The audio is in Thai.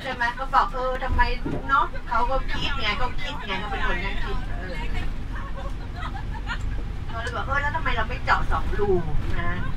ใช่ไหมก็บอกทำไมเนาะเขาก็คิดไงเขาเป็นคนนั่งคิดเขาเลยบอกแล้วทำไมเราไม่เจาะ2 รูนะ